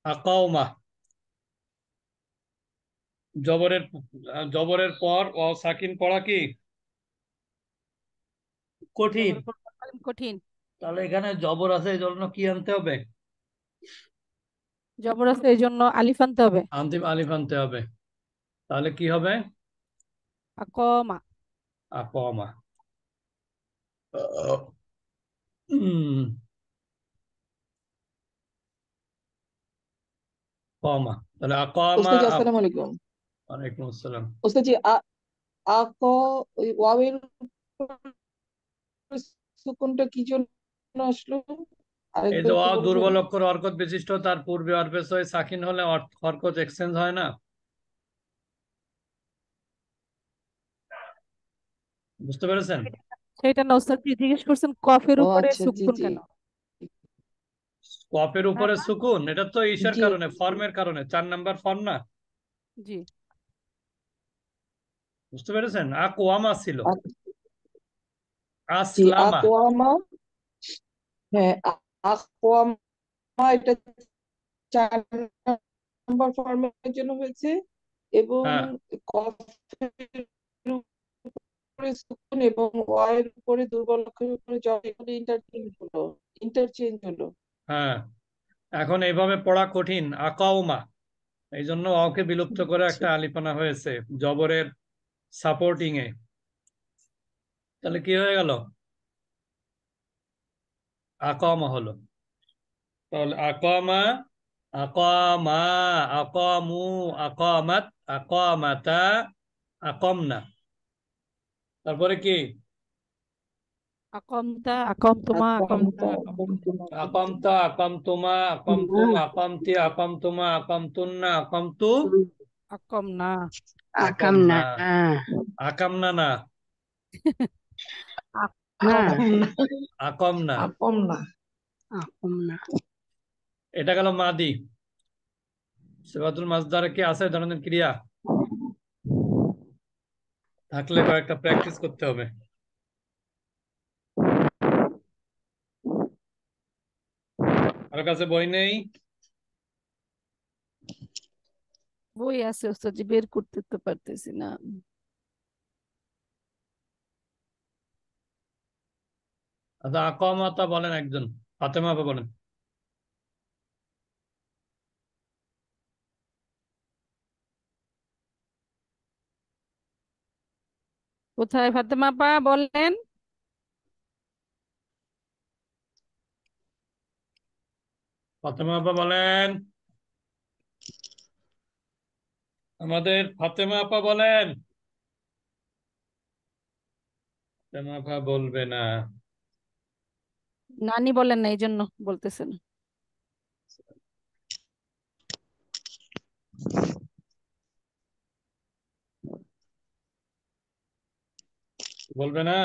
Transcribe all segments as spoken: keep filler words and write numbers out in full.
আকাউমা জবরের জবরের পর ও সাকিন পড়া কি কঠিন? জবরের পর কালিম কঠিন। তাহলে এখানে জবর আছে এই জন্য কি আনতে হবে? জবর আছে এই জন্য আলিফ আনতে হবে। আন্তিম আলিফ আনতে হবে। তাহলে কি হবে? আকমা। আকমা। উম, কমা তাহলে আকমা। ওস্তাদ জি আসসালামু আলাইকুম। ওয়ালাইকুম আসসালাম। ওস্তাদ জি আ আ ক ওই ওয়াবের উপর সুকুনটা কি জন্য আসলো? এই যে আরেকবার অ একটু বলবেন? দুর্বল অক্ষর হরকত বিশিষ্ট তার পূর্বে অর্পেশ হয়ে সাকিন হলে অর- হরকত এক্সচেঞ্জ হয় না। বুঝতে পেরেছেন? সেটা না ওস্তাদ, জি জিজ্ঞেস করছেন কফের ও উপরে আচ্ছা, জি সুকুন জি কেন। কপের হ্যাঁ উপরে সুকুন, এটা তো ইসের জি কারণে, ফর্মের কারণে, চার নাম্বার ফর্ম না। জি। বুঝতে পেরেছেন? আকওয়ামা ছিল, আ- জি আসলামা। আকওয়ামা। হ্যাঁ, আ- আকওয়ামা এটা চার নাম্বার ফরম্যাটের জন্য হয়েছে এবং হ্যাঁ কফের উপরে সুকুন এবং ওয়াইয়ের উপরে দুর্বল অক্ষরের উপরে জব, এখানে ইন্টারচেঞ্জ হলো ইন্টারচেঞ্জ হলো হ্যাঁ, এখন এইভাবে পড়া কঠিন, আকাউমা। এই জন্য অকে বিলুপ্ত করে আচ্ছা। একটা আলিফানা হয়েছে জবরের সাপোর্টিং এ। তাহলে কি হয়ে গেল? আকামা হলো। তাহলে আকামা, আকামা, আকামু, আকামাত, আকামাতা, আকামনা। তারপরে কি? আকমতা, আকমতুমা, আকমতু, আকওয়ামটা আকমতুম। আকামতা, আকামতুমা, আকামতুম, আকামতি, আকামতুমা, আকামতুন্না, আকামতু, আকম না। আকামনা। আকামনা। আকামনা না, না, আকামনা। আকমনা। আকামনা। এটা গেল মাদি। সিফাতুল মাসদারে কি আছে ধরনের ক্রিয়া? থাকলে কয়েকটা প্র্যাকটিস করতে হবে। কারো কাছে বই নেই? বই আছে ওস্তাদ জি, বের করতে তো পারতেছি না। আচ্ছা, আকামাতা বলেন একজন, ফাতেমা আপা বলেন। কোথায় ফাতেমা আপা বলেন? ফাতেমা আপা বলেন, আমাদের ফাতেমা আপা বলেন। ফাতেমা আপা বলবে না। নানি বলেন না এই জন্য বলতেছেন। বলবে না।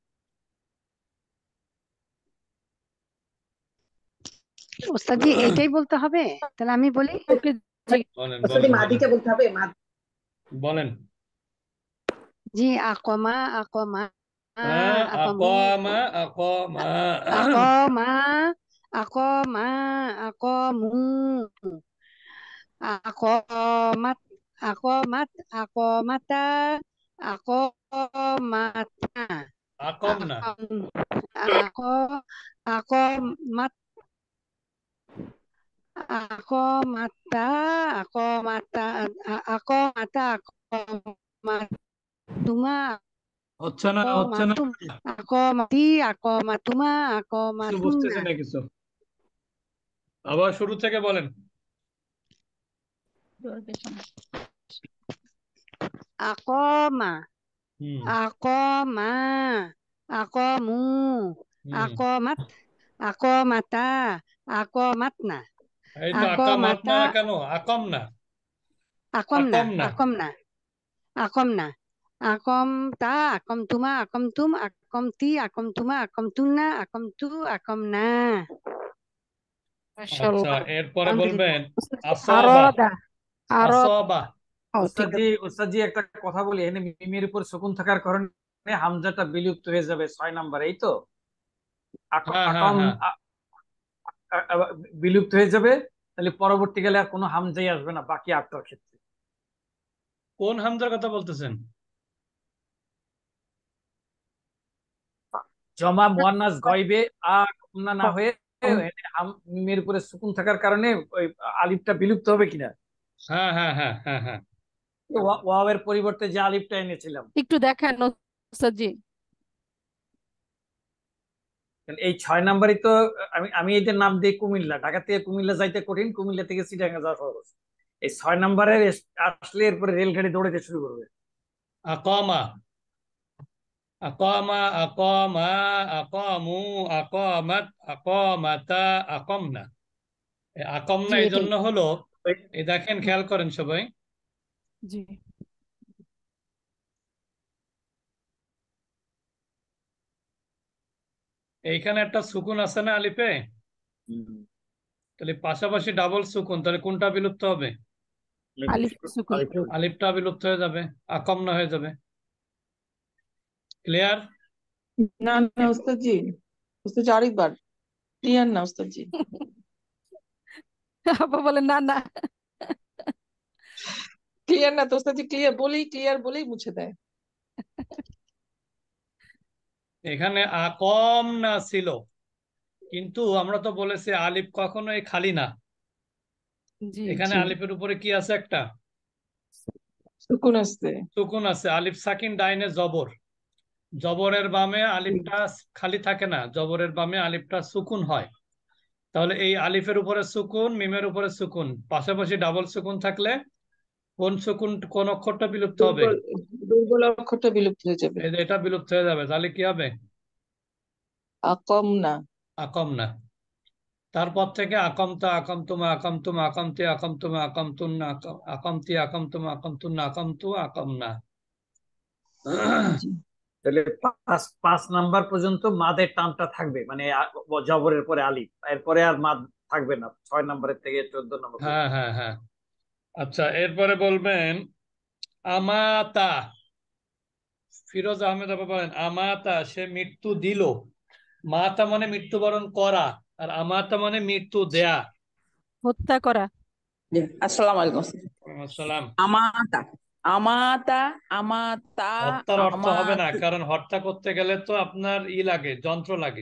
ওস্তাদ জি এটাই বলতে হবে? তাহলে আমি বলি। ওকে জি- বলেন আসলে বলেন বলেন মাদিটা বলতে হবে মা। বলেন। জি আকমা, আকমা, হ্যাঁ, আকামু, আকামা, আকামা। আকমা, আকমা, আকমু, আকমাত, আকমাত, আকমাতা, আকমাতা, আকম না, আকম, আক, আকমাত, আকমাতা, আকমাতা, আকমাতা, আকমাতুমা, হচ্ছে না হচ্ছে না। আকমাতুম, আকমাতি, আকমাতুমা, কিছু আকমাতুন্না, বুঝতেছে না কিছু। আবার শুরু থেকে বলেন। আকমা, হুম আকমা, আকমু, হুম আকমাত, আকমাতা, আকমাতনা, এই তো আকামাত না আকমাতা, কেন, আকম না, আকমনা, আকম না। আকমনা, আকমনা, আকমতা, আকমতুমা, আকমতুম, আকমতি, আকমতুমা, আকমতুন্না, আকমতু, আকমনা। আচ্ছা, মাশাআল্লাহ। এরপরে আলহামদুলিল্লাহ। বলবেন আরো আসবা। দা, আরো। আসবা। ও ঠিক ওস্তাদজি আছে। ওস্তাদজি একটা কথা বলি, এখানে মিমের উপর সুকুন থাকার কারণে হামজাটা বিলুপ্ত হয়ে যাবে ছয় নাম্বার, এই তো আক- হ্যাঁ হ্যাঁ আকাম হ্যাঁ। আ- আ- আ- বিলুপ্ত হয়ে যাবে। তাহলে পরবর্তীকালে আর কোনো হামজাই আসবে না বাকি আটটার ক্ষেত্রে। কোন হামজার কথা বলতেছেন? জমা মুয়ান্নাস গয়বে আ না না হয়ে হাম- মিমের উপরে সুকুন থাকার কারণে ওই আলিফটা বিলুপ্ত হবে কিনা, হ্যাঁ হ্যাঁ হ্যাঁ হ্যাঁ হ্যাঁ ওয়া- ওয়াওয়ের পরিবর্তে যে আলিফটা এনেছিলাম। একটু দেখান ওস্তাদজি। কারণ এই ছয় নাম্বারই তো আমি আমি এদের নাম দিই কুমিল্লা, ঢাকা থেকে কুমিল্লা যাইতে কঠিন, কুমিল্লা থেকে চিটাগাং যাওয়া সহজ। এই ছয় নাম্বারের আসলে এরপরে রেলগাড়ি দৌড়াতে শুরু করবে। আকামা আকামা আকামা আকামু আকামাত আকামাতা আকামনা। এই আকামনা জি এই এটাই। জন্য হলো, ওই এই দেখেন হুম, খেয়াল করেন সবাই, জি এইখানে একটা সুকুন আছে না আলিফে, হুম, তাহলে পাশাপাশি ডাবল সুকুন, তাহলে কোনটা বিলুপ্ত হবে? আলিফ সুকুন। আলিফ- আলিফটা বিলুপ্ত হয়ে যাবে, আকামনা হয়ে যাবে। ক্লিয়ার? না না ওস্তাদজি, ওস্তাদজি আরেকবার ক্লিয়ার না ওস্তাদজি, আপা বলেন না না। ক্লিয়ার না তো ওস্তাদজি, ক্লিয়ার বলেই ক্লিয়ার বলেই মুছে দেয়। এখানে আকমনা ছিল, কিন্তু আমরা তো বলেছি আলিফ কখনোই খালি না। জি এখানে জি, আলিফের উপরে কি আছে? একটা সুকুন আসছে। সুকুন আছে, আলিফ সাকিন ডাইনে জবর, জবরের বামে আলিফটা খালি থাকে না, জবরের বামে আলিফটা সুকুন হয়। তাহলে এই আলিফের উপরে সুকুন, মিমের উপরে সুকুন, পাশাপাশি ডাবল সুকুন থাকলে কোন সুকুন, কোন অক্ষরটা বিলুপ্ত হবে? দুর্বল দুর্বল অক্ষরটা বিলুপ্ত হয়ে যাবে। এই যে এটা বিলুপ্ত হয়ে যাবে, তাহলে কি হবে? আকম না। আকম না। তারপর থেকে আকামতা আকামতুমা আকামতুম আকামতি আকামতুমা আকামতুন্না আকাম- আকামতি আকামতুমা আকামতুন্না আকামতু আকামনা। জি তাহলে পাঁচ পাঁচ নাম্বার পর্যন্ত মাদের টানটা থাকবে, মানে আ- জবরের পরে আলিফ, এরপরে আর মাদ থাকবে না ছয় নাম্বারের থেকে চোদ্দ নম্বর পর্যন্ত। হ্যাঁ হ্যাঁ হ্যাঁ। আচ্ছা, এরপরে বলবেন আমাতা। ফিরোজ আহমেদ আপা বলেন আমাতা, সে মৃত্যু দিল। মাতা মানে মৃত্যুবরণ করা, আর আমাতা মানে মৃত্যু দেয়া। হত্যা করা। জি, আসসালামু আলাইকুম। আসসালাম। আমাতা আমাতা আমাতা হত্যার অর্থ হবে না, আমাতু। কারণ হত্যা করতে গেলে তো আপনার ই লাগে, যন্ত্র লাগে।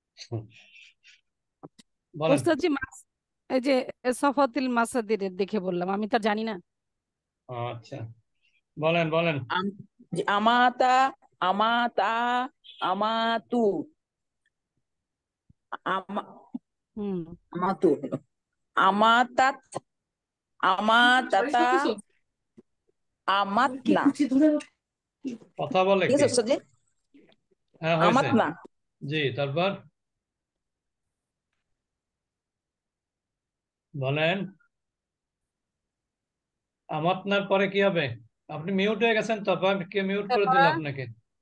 বলেন। ওস্তাদজি মাস এই যে সফাতিল মাসাদিরের দেখে বললাম, আমি তা জানি না। আচ্ছা, বলেন বলেন। আম- জি, আমাতা আমাতা আমাতু আমা হুম। আমাতু হলো। আমাতাত আমাতাতা আমাতনা। কথা বলে ঠিক কে? আছে ওস্তাদ জি, হ্যাঁ হয়েছে। আমাতনা। জি, তারপর বলেন। আমাতনার পরে কি হবে? আপনি মিউট হয়ে গেছেন তো আপা, কে মিউট করে দিল আপনাকে?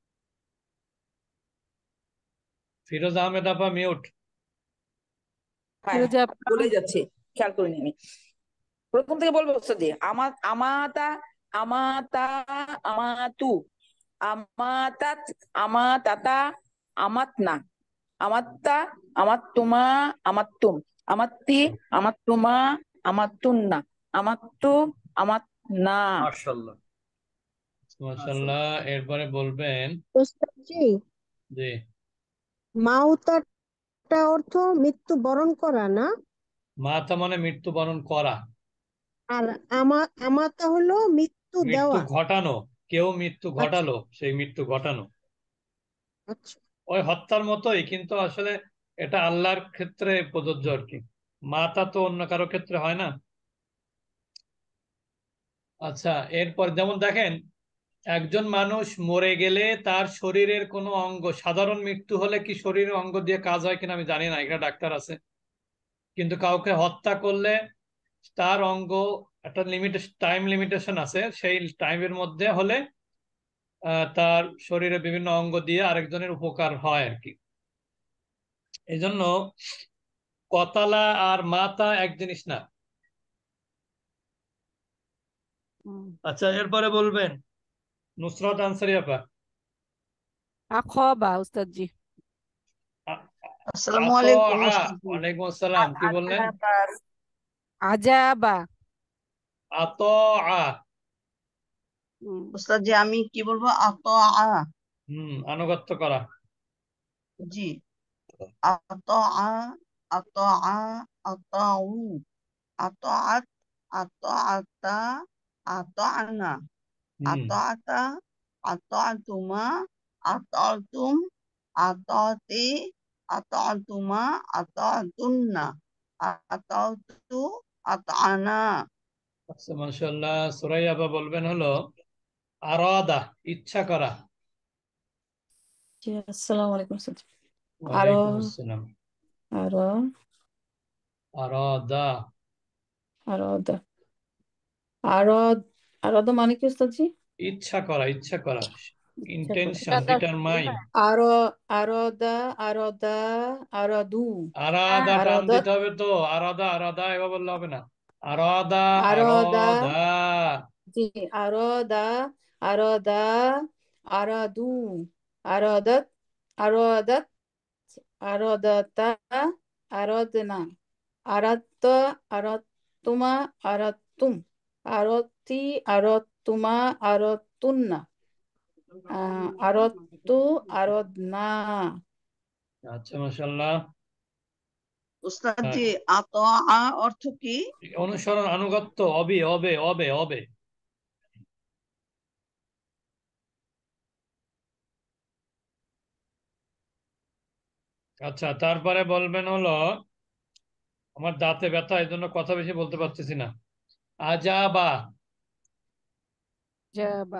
ফিরোজ আহমেদ আপা মিউট। হ্যাঁ ফিরোজা আপা, বলে যাচ্ছি, খেয়াল করিনি আমি। প্রথম থেকে বলবো ওস্তাদ জি, আমা আমাতা আমাতা আমাতু আমাতাত আমাতাতা আমাতনা আমাত্তা আমাত্তুমা আমাত্তুম আমাত্তি আমাত্তুমা আমাত্তুন্না আমাত্তু আমাতনা। মাশাআল্লাহ। মাশাআল্লাহ। এরপরে বলবেন ওস্তাদজি, জি, মাউতাটা অর্থ মৃত্যু বরণ করা না? মাতা মানে মৃত্যুবরণ করা, আর আমা আমাতা হলো মৃত্যু মৃত্যু দেওয়া। ঘটানো। কেউ মৃত্যু আচ্ছা ঘটালো, সেই মৃত্যু ঘটানো। আচ্ছা। ওই হত্যার মতোই, কিন্তু আসলে এটা আল্লাহর ক্ষেত্রে প্রযোজ্য আর কি, মাতা তো অন্য কারো ক্ষেত্রে হয় না। আচ্ছা, এরপর যেমন দেখেন, একজন মানুষ মরে গেলে তার শরীরের কোনো অঙ্গ, সাধারণ মৃত্যু হলে কি শরীরের অঙ্গ দিয়ে কাজ হয় কিনা আমি জানি না, এখানে ডাক্তার আছে, কিন্তু কাউকে হত্যা করলে তার অঙ্গ একটা লিমিটেশন, টাইম লিমিটেশন আছে, সেই টাইমের মধ্যে হলে আহ, তার শরীরে বিভিন্ন অঙ্গ দিয়ে আরেকজনের উপকার হয় আর কি। এই জন্য কতালা আর মাতা এক জিনিস না। হুম, আচ্ছা, এরপরে বলবেন নুসরাত আনসারি আপা। আখবা ওস্তাদজি। আ- আসসালামু আত আলাইকুম আ ওস্তাদ জি। ওয়ালাইকুম আসসালাম, কি বললেন? আজাবা। আতআ। হুম, উস্তাদ জি আমি কি বলবো? আত আ। হুম, আনুগত্য করা। জি। আত আ, আত আ, আত উ, আত আত, আত আতা, আত আনা, হুম, আত আতা, আত আতুমা, আত আতুম, আত আতি, আত আতুমা, আত আতুন্না, আত আতু, আত আনা। আচ্ছা, মাশাআল্লাহ। সুরাইয়া আপা বলবেন হলো আরাদা, ইচ্ছা করা। জি, আসসালামু আলাইকুম স্যার। আরো ওয়ালাইকুম আসসালাম। আরো আরাদা। আরো দা আরো আরো দা মানে কি উস্তাদ জি? ইচ্ছা করা, ইচ্ছা করা, ইচ্ছা করা। Intention, determine. আরো আরো দা আরো দা আরো দু আরাদা আরো টান দা দিতে হবে তো। আরাদা, আরাদা এভাবে বললে হবে না। আরাদা, আরো দা আরাদা। জি আরো দা আরো দা আরো দু আরো দাত আরো দাত আরো দাতা আরো না আরাত্ত আরাত্তুমা আরাত্তুম আরতি আরত্তুমা আরত্তুন্না আহ, আরত্তু আরদনা। আচ্ছা, মাশাআল্লাহ। উস্তাদ হ্যাঁ, জি আত আ অর্থ কি? অনুসরণ, আনুগত্য, অবে, অবে, অবে, অবে। আচ্ছা, তারপরে বলবেন হলো, আমার দাঁতে ব্যথা, এই জন্য কথা বেশি বলতে পারতেছি না। আজাবা। জাবা।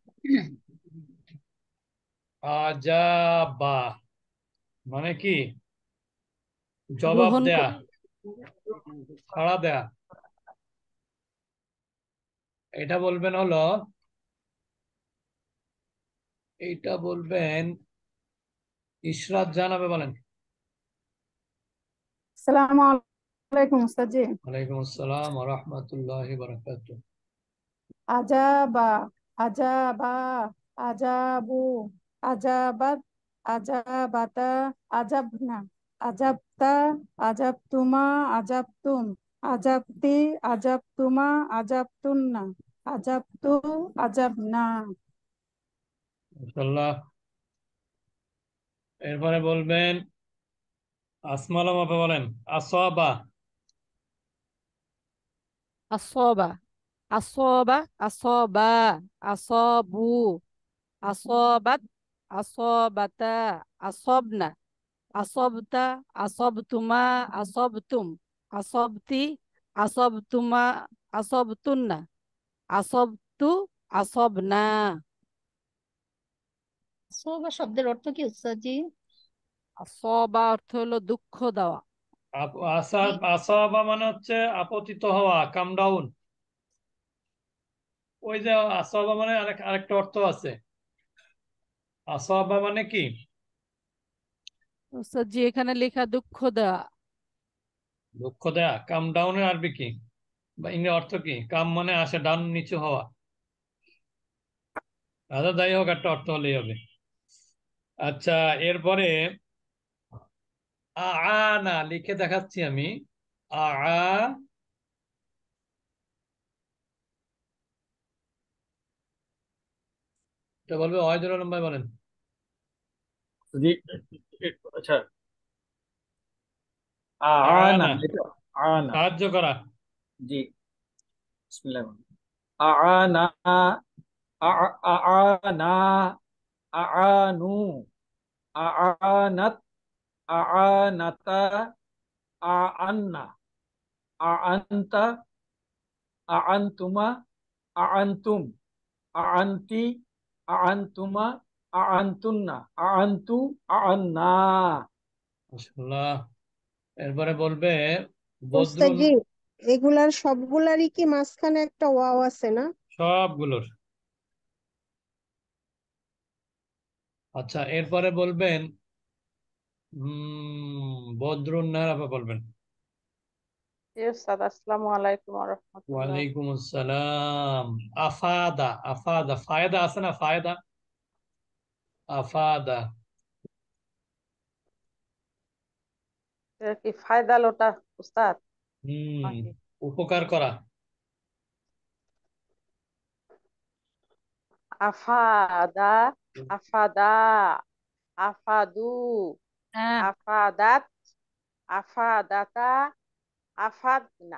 আজাবা মানে কি? জবাব গ্রহণ দেয়া, ক- সাড়া দেয়া। এটা বলবেন হলো, এইটা বলবেন ইশরাত জানাবে, বলেন। আসসালামু আলাইকুম উস্তাদ জি। ওয়ালাইকুম আসসালাম ওয়া রাহমাতুল্লাহি ওয়া বারাকাতুহু। আজাবা, আজাবা, আজাবু, আজাবাত, আজাবাতা, আজাবনা, আজাবতা, আজাবতুমা, আজাবতুম, আজাবতি, আজাবতুমা, আজাবতুন্না, আজাবতু, আজাবনা। মাশাআল্লাহ। এরপরে বলবেন আসমাল আপা, বলেন আসাবা। আসবা, আসবা, আসবা, আসবু, আসবাত, আসবাতা, আসবনা, আসবতা, আসবতুমা, আসবতুম, আসবতি, আসবতুমা, আসবতুন্না, আসবতু, আসবনা। সোবা শব্দের অর্থ কি উস্তাদ জি? আসবা অর্থ হলো দুঃখ দেওয়া। আপ- আসা আসাবা মানে হচ্ছে আপতিত হওয়া, কাম ডাউন। ওই যে আসাবা মানে আরেক আরেকটা অর্থ আছে। আসাবা মানে কি? উস্তাদ জি এখানে লেখা দুঃখ দেওয়া। দুঃখ দেয়া। কাম ডাউনের আরবি কি বা ইংরেজি অর্থ কি? কাম মানে আসে, ডাউন নিচু হওয়া। আচ্ছা, যাই হোক, একটা অর্থ হলেই হবে। আচ্ছা, এরপরে আ আ না লিখে দেখাচ্ছি আমি। আ আ এটা বলবে ওয়াহিদুল আলম ভাই, বলেন। জি। আচ্ছা, আনা, আনা এটা আনা। সাহায্য করা। জি, বিসমিল্লাহ। আনা আনা আনু আনাত আনাতা আন্না আনতা আনতুমা আনতুম আনতি আনতুমা আনতুন্না আনতু আন্না। মাশাআল্লাহ। এরপরে বলবে বদরুন। ওস্তাদ জি এগুলার সবগুলারই কি মাঝখানে একটা ওয়াও আছে না? সবগুলোর। আচ্ছা, এরপরে বলবেন হম বদরুন নার আপা, বলবেন। জি উস্তাদ, আসসালামু আলাইকুম ওয়া রাহমাতুল্লাহ। ওয়ালাইকুম আসসালাম। আফাদা, আফাদা, ফায়দা আছে না? ফায়দা, আফাদা। এটা কি ফায়দা লোটা উস্তাদ হম নাকি? উপকার করা। আফাদা, আফাদা, আফাদু, হ্যাঁ আফাদাত, আফাদাতা, আফাদনা,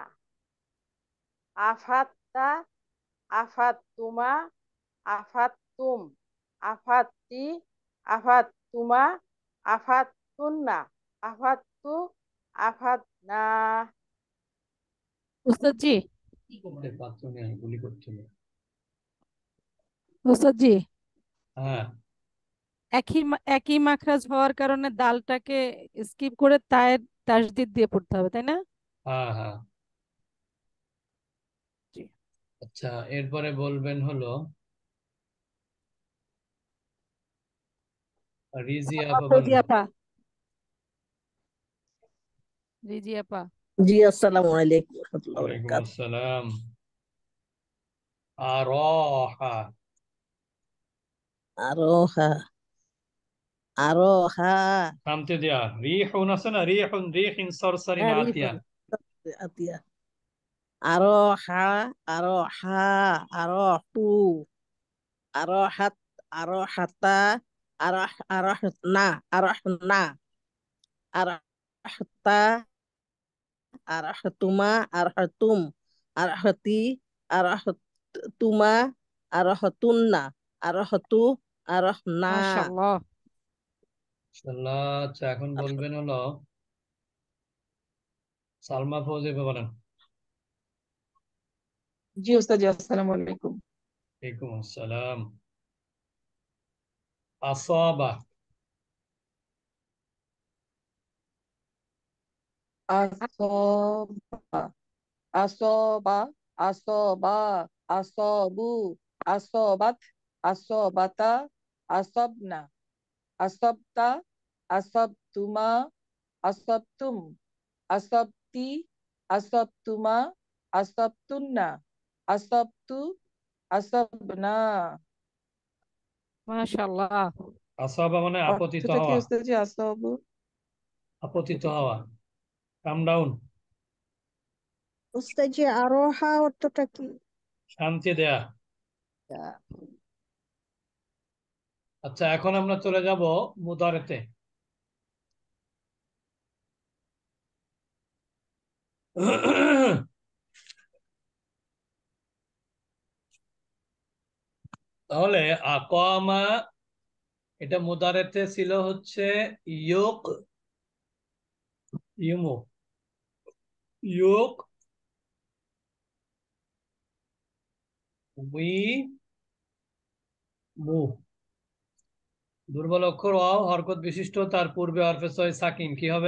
আফাত্তা, আফাত্তুমা, আফাত্তুম, আফাত্তি, আফাত্তুমা, আফাত্তুন্না, আফাত্তু, আফাদনা। উস্তাদ জি, পাত্র নিয়ে গুলি করছিল। উস্তাদ জি, হ্যাঁ একই মা- একই মাখরাজ হওয়ার কারণে দালটাকে স্কিপ করে তায়ের তাসদিদ দিয়ে পড়তে হবে, তাই না? হ্যাঁ হ্যাঁ। জি। আচ্ছা, এরপরে বলবেন হলো রিজি আপা জি বলেন। আপা, জি আপা। জি আসসালামু আলাইকুম ওয়া রাহমাতুল্লাহি ওয়া ওয়ালাইকুম বারাকাতুহু। আসসালাম। আরোহা। আরোহা, আরোহা, থামতে দেয়া। রিহুন আছে না, রিহুন রিহিন সরসরিন হ্যাঁ আতিয়া। রিহুন, আতিয়া, আরোহা, আরোহা, আরোহু, আরোহাত, আরোহাতা, আরোহ, আরোহনা, আরোহনা, আরোহতা, আরোহতুমা, আরোহতুম, আরোহতি, আরোহতুমা, আরোহতুন্না, আরোহতু, আরোহনা। মাশাআল্লাহ। ইনশাআল্লাহ। আচ্ছা, এখন বলবেন হলো সালমা ফৌজি আপা বলেন। জি ওস্তাদ জি, আসসালামু আলাইকুম। ওয়ালাইকুম আসসালাম। আসাবা। আসবা, আসবা, আসবা, আসবু, আসবাত, আসবাতা, আসবনা, আসবতা, আসবতুমা, আসবতুম, আসবতি, আসবতুমা, আসবতুন্না, আসবতু, আসবনা। মাশাআল্লাহ। আসাবা মানে আপতিত অর্থটা কি হওয়া, ওস্তাদ জি আসবু? আপতিত হওয়া, কাম ডাউন, উস্তাদ জি আরোহা অর্থটা কি? শান্তি দেয়া। আচ্ছা, এখন আমরা চলে যাব মুদারেতে। তাহলে আকামা, এটা মুদারেতে ছিল হচ্ছে ইয়ুক ইউমু, ইয়ুক উই মু। দুর্বল অক্ষর অ হরকত বিশিষ্ট, তার পূর্বে হরফে ছয় সাকিন, কি হবে?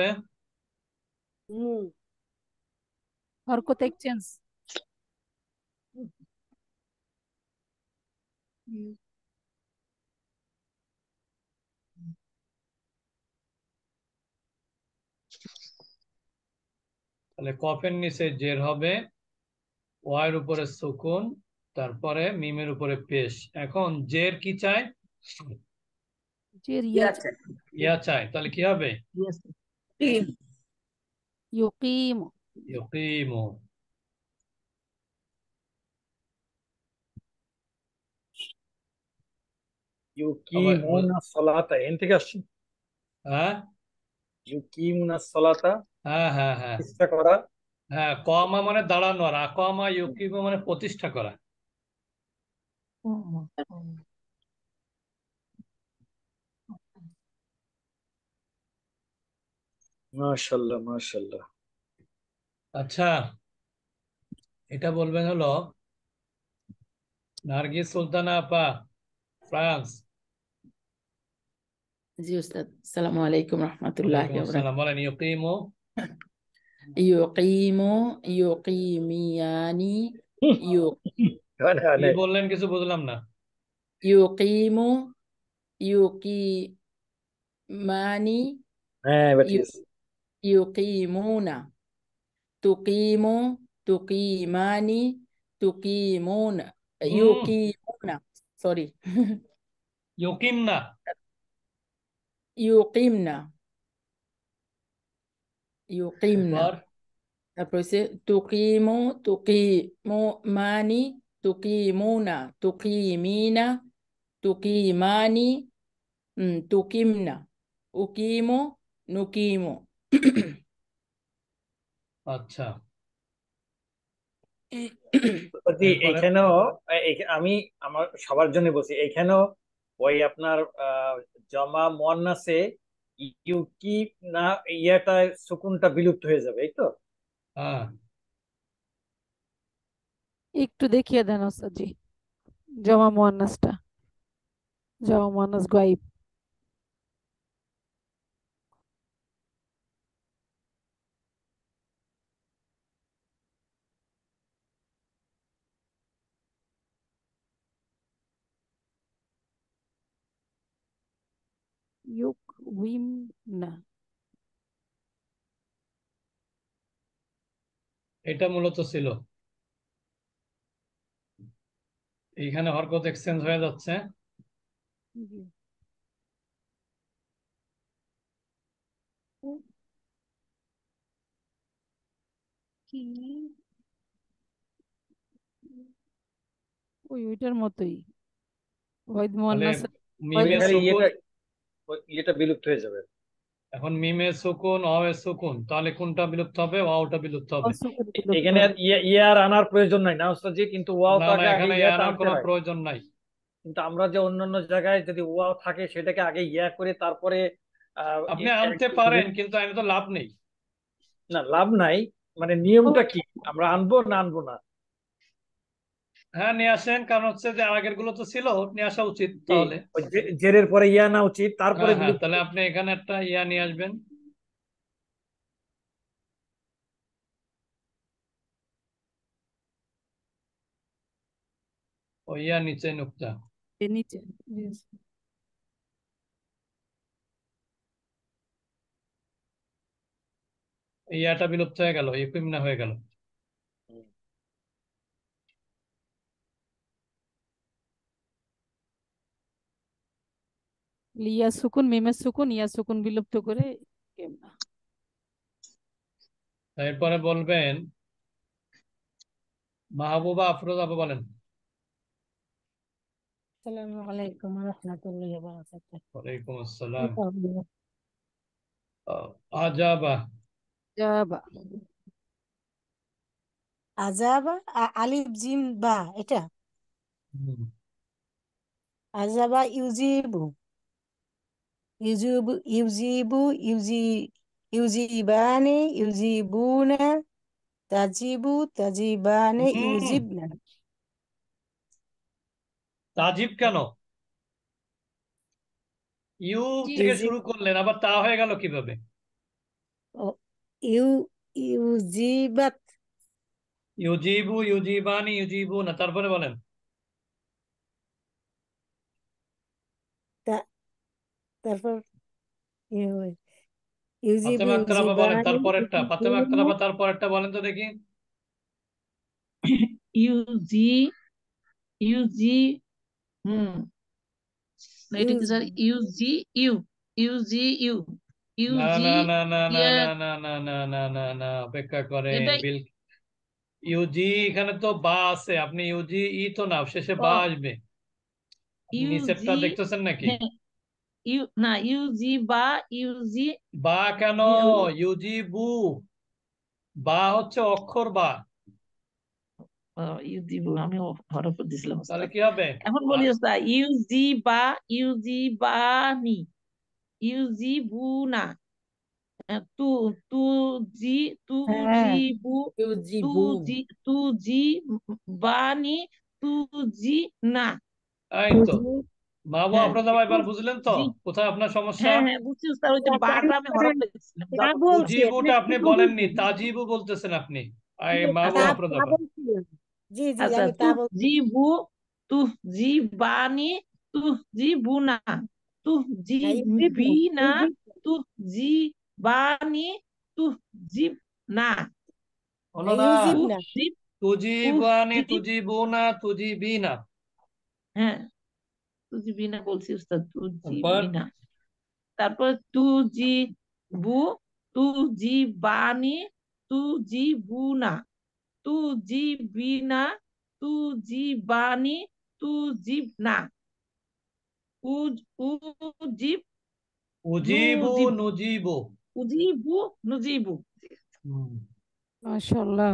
হরকত এক্সচেঞ্জ। তাহলে কফের নিচে জের হবে, ওয়াইয়ের উপরে সুকুন, তারপরে মিমের উপরে পেশ। এখন জের কি চাই? যে রিয়া ইয়া চাই, তাহলে কি হবে? ইউকিম। ইউকিমু। সবাই বল- ইউকিমুনা সলাতা, এন থেকে আসছে। হ্যাঁ ইউকিমুনা সলাতা, হ্যাঁ হ্যাঁ হ্যাঁ চেষ্টা করা। হ্যাঁ, কমা মানে দাঁড়ানো, আর আকমা ইউকিমু মানে প্রতিষ্ঠা করা। মাশাআল্লাহ মাশাআল্লাহ। আচ্ছা, এটা বলবেন হলো নার্গিস সুলতানা আপা, ফ্রান্স। জি উস্তাদ, আসসালামু আলাইকুম রহমতুল্লাহি ওয়ালাইকুম ওয়া আসসালাম। বারাকাতুহু। বলেন ইউকিমু। ইউকিমু, ইউকিমিয়ানি, ইউ কি বললেন কিছু বুঝলাম না। ইউকিমু, ইউকিমানি, হ্যাঁ এবার ঠিক ইউ আছে। ইউকিমুনা, তুকিমু, তুকিমানি, তুকিমুনা, হুম, ইউকিমুনা, সরি, ইউকিম না। ইউকিমনা, ইউকিমনা, এরপর তারপর হচ্ছে তুকিমু তুকিমু মানি তুকিমুনা তুকিমিনা তুকিমানি উম তুকিমনা উকিমু নুকিমু। আচ্ছা, উস্তাদজি এরপরে এইখানেও এ- এই- আমি আমার সবার জন্য বলছি, এইখানেও ওই আপনার আহ, জমা মুয়ান্নাসে ইউ কি না, ইয়াটা সুকুনটা বিলুপ্ত হয়ে যাবে, এই তো। হ্যাঁ, একটু দেখিয়ে দেন ওস্তাদজি জমা মুয়ান্নাসটা, জমা মুয়ান্নাস গায়েব। ইউক উইম না, এটা মূলত ছিল, এইখানে হরকত এক্সচেঞ্জ হয়ে যাচ্ছে। জি। কি ওই ওইটার মতোই ওয়াহিদ তাহলে মুয়ান্নাস ওয়াহিদ মিমে খালি সুকুন, ইয়েটা ওই ইয়েটা বিলুপ্ত হয়ে যাবে। এখন মিমে সুকুন অয়ে সুকুন, তাহলে কোনটা বিলুপ্ত হবে? ওয়াওটা বিলুপ্ত হবে। অসুকুন এ- বিলুপ্ত এখানে আর হবে। ইয়া ইয়া আর আনার প্রয়োজন নাই না ওস্তাদজি, কিন্তু না না, ওয়াওটাকে আগে এখানে ইয়াটা আনার আনতে কোনো হয়। প্রয়োজন নাই। কিন্তু আমরা যে অন্যান্য জায়গায় যদি ওয়াও থাকে সেটাকে আগে ইয়া করে তারপরে আহ, আপনি এ- আনতে এ- পারেন, কিন্তু আমি তো লাভ নেই। না, লাভ নাই, মানে নিয়মটা কি, আমরা আনবো না আনবো না? হ্যাঁ, নিয়ে আসেন, কারণ হচ্ছে যে আগের গুলো তো ছিল, নিয়ে আসা উচিত জি, তাহলে। ওই জে- জেরের পরে ইয়া না উচিত, তারপরে হ্যাঁ হ্যাঁ, বিলুপ্ত। তাহলে আপনি এখানে একটা ইয়া নিয়ে আসবেন, ওই ইয়া নিচে নুকতা। এর নিচে Yes. এই ইয়াটা বিলুপ্ত হয়ে গেল, ইকুইমনা হয়ে গেল। লিয়া সুকুন মিমের সুকুন ইয়া সুকুন বিলুপ্ত করে কেমনা। এরপরে বলবেন মাহবুবা আফরোজ আপু, বলেন। আসসালামু আলাইকুম ওয়া রাহমাতুল্লাহি ওয়া বারাকাতুহু। ওয়ালাইকুম আসসালাম। আহ, আজাবা। জাবা আজাবা আ- আলিফ জিম বা এটা হুম। আজাবা ইউজিবু ইউজিবু ইউজিবু ইউজি ইউজিবানে ইউজিবুনা তাজিবু তাজিবানে হুম, ইউজিবনা। তাজিব কেন? ইউ থেকে ইউজি শুরু করলেন, আবার তা হয়ে গেল কিভাবে? ও ইউ ইউজিবাত ইউজিবু ইউজিবানি ইউজিবু না, তারপরে বলেন। তা- তারপর ইউ- ইউজিবু ফাতেমা আক্তার আপা বলেন, ইউজিবানি তারপরেরটা ফাতেমা আক্তার ইউজিবুনা আপা, তারপরেরটা বলেন তো দেখি। ইউজি ইউজি হুম না, এটা ইউজ কি স্যার? ইউজি ইউ ইউজি ইউ না ইউজি না না না না ইয়ে না না না না না না না, অপেক্ষা করেন এটা বিল। ইউজি, এখানে তো বা আছে, আপনি ইউজি ই তো না, শেষে বা ও আসবে। আপনি নিচেরটা ইউজি দেখতেছেন নাকি? হ্যাঁ ইউ না ইউজি বা ইউজি বা কেন? ইউ- ইউজি বু, বা হচ্ছে অক্ষর বা, ও, ইউজি বু, আমি ও- হরফ দিছিলাম তাহলে ওস্তাদ। কি হবে? এখন বলি আ- ওস্তাদ, ইউজি বা ইউজি বানি ইউজি বু না তু তু জি তু হ্যাঁ জি বু তু ইউজিবু জি তু জি বানি তু জি না এই তো বুঝি মাহবুব হ্যাঁ আফরোজা ভাই, তু এবার বুঝলেন তো জি কোথায় আপনার সমস্যা? হ্যাঁ হ্যাঁ বুঝছি উস্তাদ, ওই যে বাটা আমি হরফ দিচ্ছিলাম তা যখন বলছি উজিবুটা এখানে আপনি শুধু বলেননি, তাজিবু বলতেছেন আপনি। এই মাহবুব তা আচ্ছা আফরোজা তা ভাই, বলছিলাম। জি জি আচ্ছা আমি তা তু বলছি। জি বু তু জি বানি তু জি বু না তু জি হ্যাঁ, ইউজিব বি না না ইউজিব তু জি বানি তু জি না হলো হ্যাঁ, না? ইউজিব তু না জি তু তুজিবানি জি তুজিবুনা তুজিবিনা। হ্যাঁ তু জি বি না বলছি উস্তাদ, তু জি তারপর বি না তারপর তু জি বু তু জি বানি তুজিবুনা, তুজিবিনা, তুজিবানি, তুজিবনা, উজ উজিব উজিবু নুজিব, নুজিবু। উজিবু নুজিবু। হুম। মাশাআল্লাহ।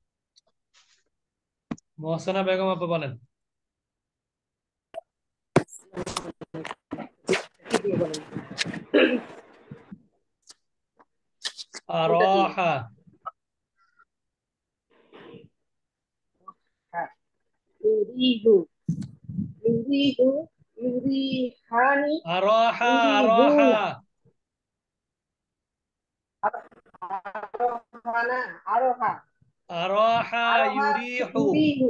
মোহসেনা বেগম আপা বলেন। আরাহা। ইউরিহু ইউরিহু ইউরিহানি আরাহা আরাহা। ইউরিহুনা আরোহানা আরোহা আরাহা আরোহা ইউরিহু। ইউরিহু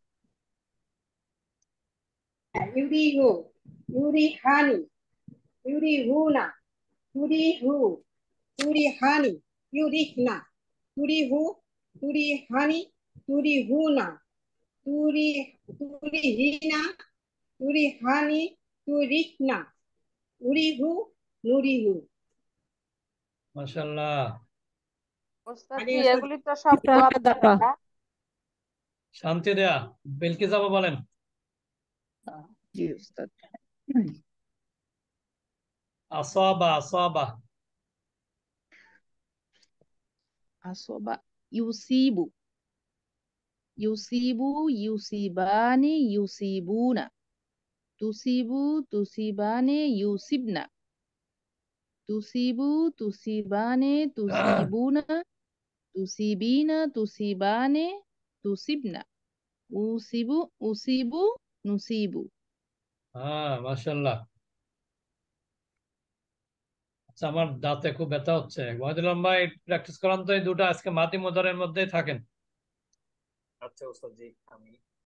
ইউরিহু ইউরিহানি ইউরিহুনা ইউরিহু ইউরিহানি ইউরিহনা ইউরিহু ইউরিহানি ইউরিহুনা ইউরি ইউরিহিনা ইউরিহানি ইউরিহনা ইউরিহু নুরিহু। মাশাআল্লাহ। ওস্তাদ মানে জি ওস্তাদ এগুলি তো সব টাকা দোয়ার দাও। দরকার না? শান্তি দেয়া। বিলকিস আপা বলেন। জি উস্তাদ। আসাবা আসাবা। আসবা ইউসিবু ইউসিবু ইউসিবানি ইউসিবুনা তুসিবু তুসিবানে ইউসিবনা তুসিবু তুসিবানে তুসিবুনা তুসিবিনা তুসিবানে তুসিবনা উসিবু উসিবু নুসিবু। হ্যাঁ মাশাআল্লাহ। আচ্ছা আমার দাঁতে খুব ব্যথা হচ্ছে। মহিদুল ভাই প্র্যাকটিস করান তো, এই দুটো আজকে মাদি মুদারের মধ্যেই থাকেন। আচ্ছা ওস্তাদ জি, আমি